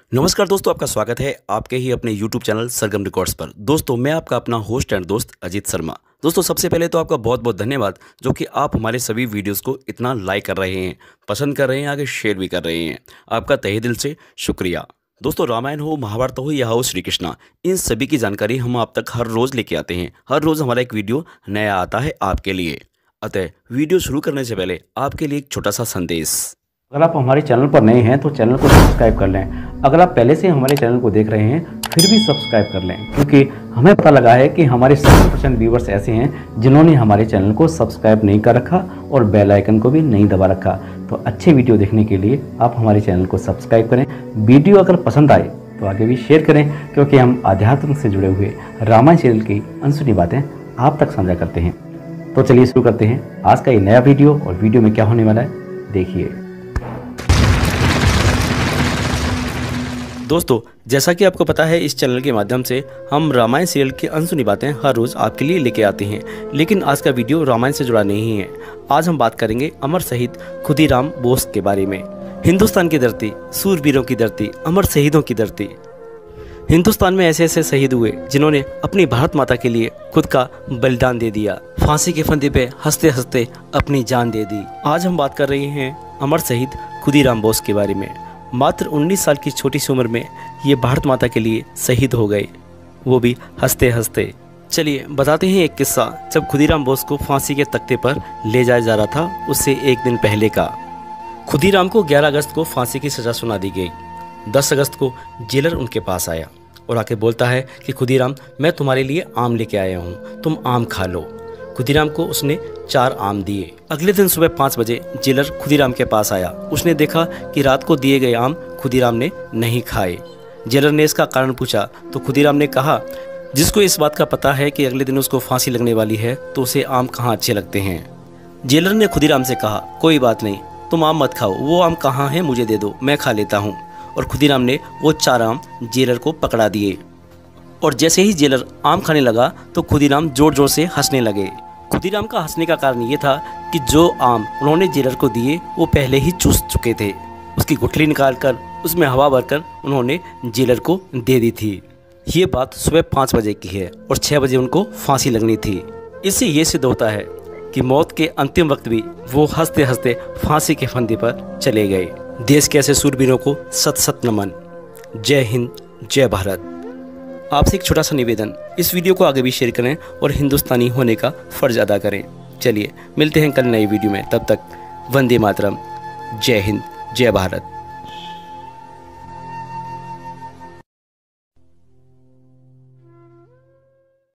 नमस्कार दोस्तों, आपका स्वागत है आपके ही अपने YouTube चैनल सरगम रिकॉर्ड्स पर। दोस्तों, मैं आपका अपना होस्ट एंड दोस्त अजीत शर्मा। दोस्तों, सबसे पहले तो आपका बहुत बहुत धन्यवाद जो कि आप हमारे सभी वीडियोस को इतना लाइक कर रहे हैं, पसंद कर रहे हैं, आगे शेयर भी कर रहे हैं। आपका तहे दिल से शुक्रिया। दोस्तों, रामायण हो, महाभारत हो या हो श्री कृष्णा, इन सभी की जानकारी हम आप तक हर रोज़ लेके आते हैं। हर रोज़ हमारा एक वीडियो नया आता है आपके लिए। अतः वीडियो शुरू करने से पहले आपके लिए एक छोटा सा संदेश। अगर आप हमारे चैनल पर नए हैं तो चैनल को सब्सक्राइब कर लें। अगर आप पहले से हमारे चैनल को देख रहे हैं फिर भी सब्सक्राइब कर लें, क्योंकि हमें पता लगा है कि हमारे 70% व्यूवर्स ऐसे हैं जिन्होंने हमारे चैनल को सब्सक्राइब नहीं कर रखा और बेल आइकन को भी नहीं दबा रखा। तो अच्छे वीडियो देखने के लिए आप हमारे चैनल को सब्सक्राइब करें। वीडियो अगर पसंद आए तो आगे भी शेयर करें, क्योंकि हम आध्यात्म से जुड़े हुए रामायण सीरियल की अनसुनी बातें आप तक साझा करते हैं। तो चलिए शुरू करते हैं आज का ये नया वीडियो। और वीडियो में क्या होने वाला है देखिए। दोस्तों, जैसा कि आपको पता है, इस चैनल के माध्यम से हम रामायण सीरियल की अनसुनी बातें हर रोज़ आपके लिए लेके आते हैं। लेकिन आज का वीडियो रामायण से जुड़ा नहीं है। आज हम बात करेंगे अमर शहीद खुदीराम बोस के बारे में। हिंदुस्तान की धरती, सूरवीरों की धरती, अमर शहीदों की धरती। हिंदुस्तान में ऐसे ऐसे शहीद हुए जिन्होंने अपनी भारत माता के लिए खुद का बलिदान दे दिया, फांसी के फंदे पे हंसते हंसते अपनी जान दे दी। आज हम बात कर रहे हैं अमर शहीद खुदीराम बोस के बारे में। मात्र 19 साल की छोटी सी उम्र में ये भारत माता के लिए शहीद हो गए, वो भी हंसते हंसते। चलिए बताते हैं एक किस्सा जब खुदीराम बोस को फांसी के तख्ते पर ले जाया जा रहा था, उससे एक दिन पहले का। खुदीराम को 11 अगस्त को फांसी की सज़ा सुना दी गई। 10 अगस्त को जेलर उनके पास आया और आके बोलता है कि खुदीराम, मैं तुम्हारे लिए आम लेके आया हूँ, तुम आम खा लो। खुदीराम को उसने 4 आम दिए। अगले दिन सुबह 5 बजे जेलर खुदीराम के पास आया। उसने देखा कि रात को दिए गए आम खुदीराम ने नहीं खाए। जेलर ने इसका कारण पूछा तो खुदीराम ने कहा, जिसको इस बात का पता है कि अगले दिन उसको फांसी लगने वाली है तो उसे आम कहाँ अच्छे लगते हैं। जेलर ने खुदीराम से कहा, कोई बात नहीं, तुम आम मत खाओ, वो आम कहाँ हैं मुझे दे दो, मैं खा लेता हूँ। और खुदीराम ने वो 4 आम जेलर को पकड़ा दिए। और जैसे ही जेलर आम खाने लगा तो खुदीराम जोर जोर से हंसने लगे। खुदीराम का हंसने का कारण ये था कि जो आम उन्होंने जेलर को दिए वो पहले ही चूस चुके थे। उसकी गुठली निकालकर उसमें हवा भरकर उन्होंने जेलर को दे दी थी। ये बात सुबह 5 बजे की है और 6 बजे उनको फांसी लगनी थी। इससे ये सिद्ध होता है कि मौत के अंतिम वक्त भी वो हंसते हंसते फांसी के फंदे पर चले गए। देश के ऐसे सूरवीरों को सत सत नमन। जय हिंद, जय भारत। आपसे एक छोटा सा निवेदन, इस वीडियो को आगे भी शेयर करें और हिंदुस्तानी होने का फर्ज अदा करें। चलिए मिलते हैं कल नई वीडियो में, तब तक वंदे मातरम, जय हिंद, जय भारत।